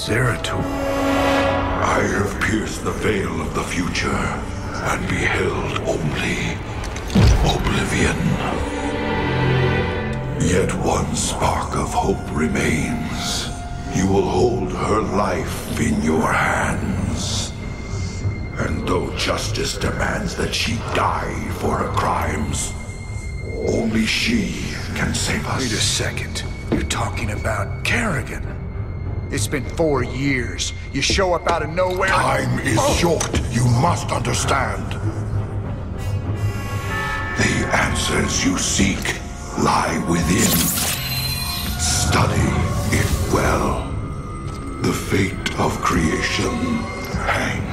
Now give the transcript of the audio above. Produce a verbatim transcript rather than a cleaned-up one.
Zeratul. I have pierced the veil of the future and beheld only oblivion. Yet one spark of hope remains. You will hold her life in your hands. And though justice demands that she die for her crimes, only she can save us. Wait a second. You're talking about Kerrigan. It's been four years. You show up out of nowhere. Time is oh. short. You must understand. The answers you seek lie within. Study it well. The fate of creation hangs